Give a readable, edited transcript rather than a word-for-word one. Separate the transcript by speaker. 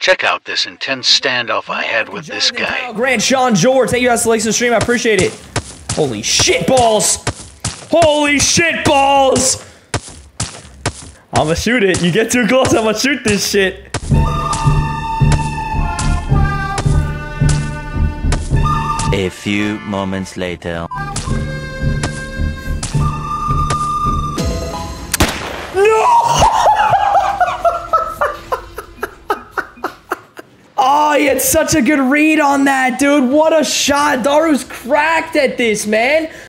Speaker 1: Check out this intense standoff I had with this guy.
Speaker 2: Grant, Sean, George, thank you guys for liking the stream. I appreciate it. Holy shit balls! Holy shit balls! I'ma shoot it. You get too close, I'ma shoot this shit.
Speaker 3: A few moments later.
Speaker 2: Oh, he had such a good read on that, dude. What a shot. Daru's cracked at this, man.